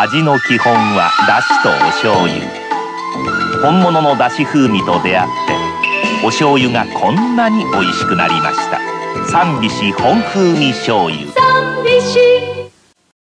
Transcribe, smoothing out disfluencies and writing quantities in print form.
味の基本はだしとお醤油。本物のだし風味と出会ってお醤油がこんなに美味しくなりました。三菱本風味醤油。 三菱